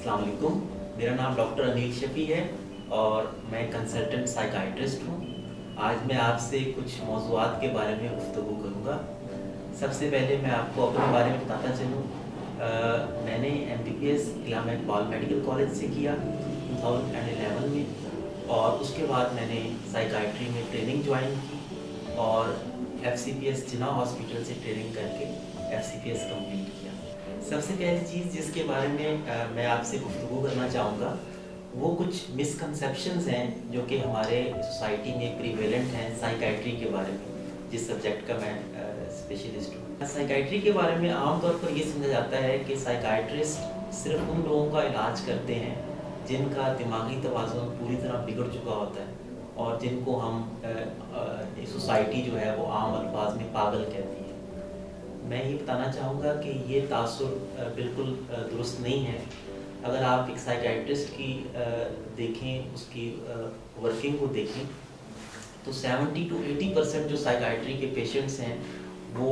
अस्सलाम वालेकुम। मेरा नाम डॉक्टर अनील शफ़ी है और मैं कंसल्टेंट साइकाइट्रिस्ट हूँ। आज मैं आपसे कुछ मौज़ूआत के बारे में गुफ्तगू करूँगा। सबसे पहले मैं आपको अपने बारे में बताता चलूँ। मैंने MBBS इलाहाबाद मेडिकल कॉलेज से किया 2011 में, और उसके बाद मैंने साइकाइट्री में ट्रेनिंग ज्वाइन की और FCPS जिना हॉस्पिटल से ट्रेनिंग करके FCPS कंप्लीट किया। सबसे पहली चीज़ जिसके बारे में मैं आपसे गुफ्तगू करना चाहूँगा वो कुछ मिसकंसेप्शंस हैं जो कि हमारे सोसाइटी में प्रीवेलेंट हैं साइकाइट्री के बारे में, जिस सब्जेक्ट का मैं स्पेशलिस्ट हूँ। साइकाइट्री के बारे में आमतौर पर ये समझा जाता है कि साइकाइट्रिस्ट सिर्फ उन लोगों का इलाज करते हैं जिनका दिमागी तवाज़ुन पूरी तरह बिगड़ चुका होता है और जिनको हम सोसाइटी जो है वो आम अल्फाज में पागल कहती है। मैं ये बताना चाहूँगा कि ये तासुर बिल्कुल दुरुस्त नहीं है। अगर आप एक साइकाइट्रिस्ट की देखें, उसकी वर्किंग को देखें, तो 70 to 80% जो साइकाइट्री के पेशेंट्स हैं वो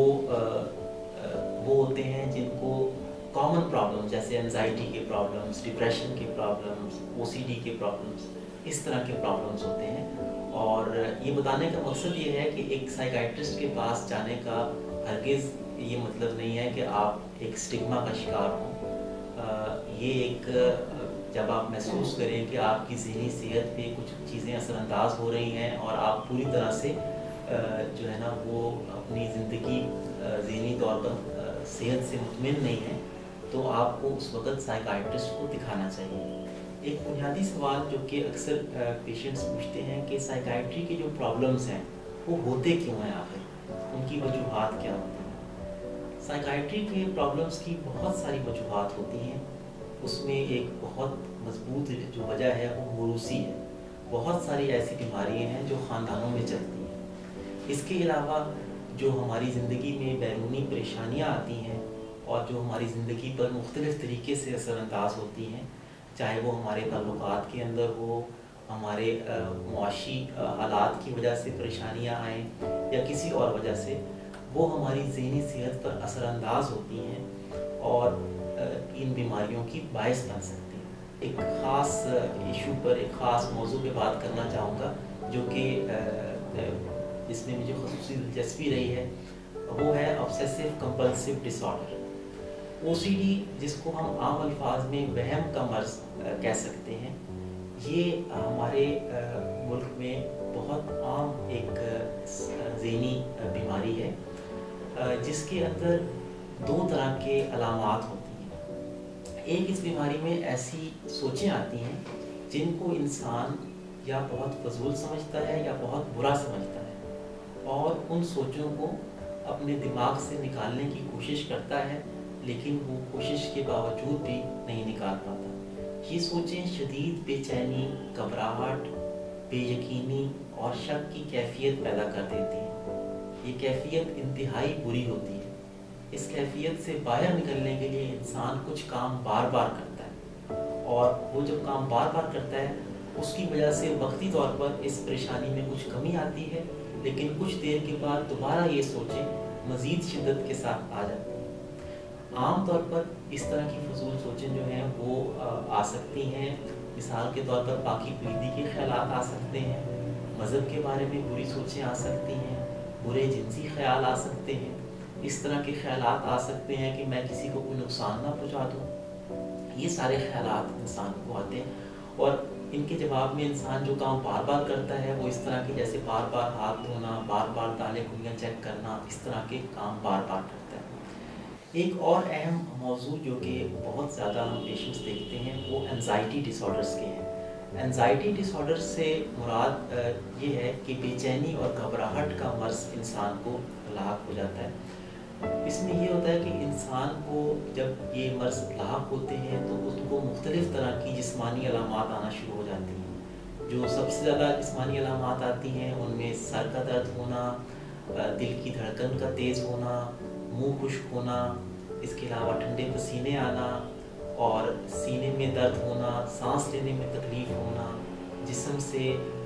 होते हैं जिनको कॉमन प्रॉब्लम जैसे एंजाइटी के प्रॉब्लम्स, डिप्रेशन के प्रॉब्लम्स, OCD के प्रॉब्लम्स, इस तरह के प्रॉब्लम्स होते हैं। और ये बताने का मकसद ये है कि एक साइकाइट्रिस्ट के पास जाने का हरगिज़ ये मतलब नहीं है कि आप एक स्टिग्मा का शिकार हों। ये एक जब आप महसूस करें कि आपकी ज़हनी सेहत पे कुछ चीज़ें असरअंदाज हो रही हैं और आप पूरी तरह से जो है ना वो अपनी ज़िंदगी ज़हनी तौर पर सेहत से मुतमिन नहीं है, तो आपको उस वक़्त साइकाइट्रिस्ट को दिखाना चाहिए। एक बुनियादी सवाल जो कि अक्सर पेशेंट्स पूछते हैं कि साइकाइट्री के जो प्रॉब्लम्स हैं वो होते क्यों हैं, आखिर उनकी वजूहात क्या होती हैं। साइकाइट्री के प्रॉब्लम्स की बहुत सारी वजूहात होती हैं। उसमें एक बहुत मजबूत जो वजह है वो मोरूसी है। बहुत सारी ऐसी बीमारियां हैं जो ख़ानदानों में चलती हैं। इसके अलावा जो हमारी ज़िंदगी में बैरूनी परेशानियां आती हैं और जो हमारी ज़िंदगी पर मुख्तलिफ़ तरीके से असरअंदाज होती हैं, चाहे वो हमारे ताल्लुकात के अंदर हो, हमारे मुआशी हालात की वजह से परेशानियां आएँ या किसी और वजह से, वो हमारी ज़हनी सेहत पर असरअंदाज होती हैं और इन बीमारियों की बायस बन सकती हैं। एक ख़ास इशू पर, एक ख़ास मौजू पे बात करना चाहूँगा जो कि जिसमें मुझे ख़ुसूसी दिलचस्पी रही है, वो है ऑब्सेसिव कंपल्सिव डिसऑर्डर, OCD, जिसको हम आम अल्फाज में वहम का मर्ज़ कह सकते हैं। ये हमारे मुल्क में बहुत आम एक ज़हनी बीमारी है जिसके अंदर दो तरह के अलामात होती हैं। एक, इस बीमारी में ऐसी सोचें आती हैं जिनको इंसान या बहुत फजूल समझता है या बहुत बुरा समझता है और उन सोचों को अपने दिमाग से निकालने की कोशिश करता है, लेकिन वो कोशिश के बावजूद भी नहीं निकाल पाता। ये सोचें शदीद बेचैनी, घबराहट, बेयकीनी और शक की कैफियत पैदा कर देती हैं। ये कैफियत इंतहाई बुरी होती है। इस कैफियत से बाहर निकलने के लिए इंसान कुछ काम बार बार करता है और वो जब काम बार बार करता है उसकी वजह से वक्ती तौर पर इस परेशानी में कुछ कमी आती है, लेकिन कुछ देर के बाद दोबारा ये सोचें मज़ीद शिद्दत के साथ आ जाती हैं। आम तौर पर इस तरह की फजूल सोचें जो हैं वो आ सकती हैं। मिसाल के तौर पर पाकी पलीदी के ख्यालात आ सकते हैं, मज़हब के बारे में बुरी सोचें आ सकती हैं, बुरे जिनसी ख्याल आ सकते हैं। इस तरह के ख्यालात आ सकते हैं कि मैं किसी को कोई नुकसान ना पहुंचा दूं। ये सारे ख्यालात इंसान को आते हैं और इनके जवाब में इंसान जो काम बार बार करता है वो इस तरह के, जैसे बार बार हाथ धोना, बार बार दालें खुलियाँ चेक करना, इस तरह के काम बार बार करता है। एक और अहम मौजू जो कि बहुत ज़्यादा हम पेशेंट्स देखते हैं वो एंजाइटी डिसऑर्डर्स के हैं। एंजाइटी डिसऑर्डर से मुराद ये है कि बेचैनी और घबराहट का मर्ज़ इंसान को लाक हो जाता है। इसमें ये होता है कि इंसान को जब ये मर्ज़ लाक होते हैं तो उसको मुख्तलिफ़ तरह की जिस्मानी अलामात आना शुरू हो जाती हैं। जो सबसे ज़्यादा जिस्मानी अलामात आती हैं उनमें सर का दर्द होना, दिल की धड़कन का तेज़ होना, मुँह खुश्क होना, इसके अलावा ठंडे पसीने आना और सीने में दर्द होना, सांस लेने में तकलीफ़ होना, जिस्म से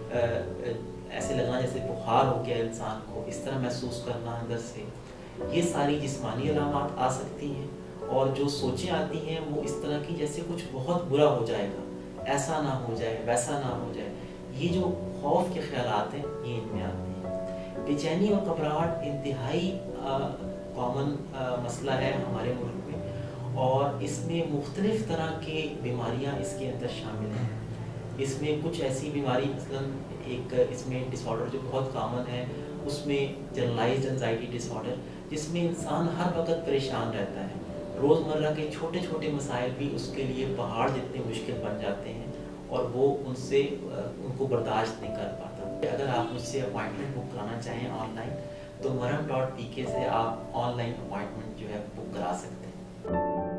ऐसे लगना जैसे बुखार हो गया इंसान को, इस तरह महसूस करना अंदर से। ये सारी जिस्मानी अलामात आ सकती हैं और जो सोचें आती हैं वो इस तरह की जैसे कुछ बहुत बुरा हो जाएगा, ऐसा ना हो जाए, वैसा ना हो जाए। ये जो खौफ के ख्यालात हैं ये इनमें आते हैं। बेचैनी और घबराहट इंतहाई कॉमन मसला है हमारे मुल्क में, और इसमें मुख्तलिफ तरह के बीमारियां इसके अंदर शामिल हैं। इसमें कुछ ऐसी बीमारी मसलन एक इसमें डिसऑर्डर जो बहुत कॉमन है, उसमें जनरलाइज्ड एंजाइटी डिसऑर्डर, जिसमें इंसान हर वक्त परेशान रहता है। रोज़मर्रा के छोटे छोटे मसाइल भी उसके लिए पहाड़ जितने मुश्किल बन जाते हैं और वो उनको बर्दाश्त नहीं कर पाता। अगर आप मुझसे अपॉइंटमेंट बुक कराना चाहें ऑनलाइन तो marham.pk से आप ऑनलाइन अपॉइंटमेंट जो है बुक करा सकते हैं।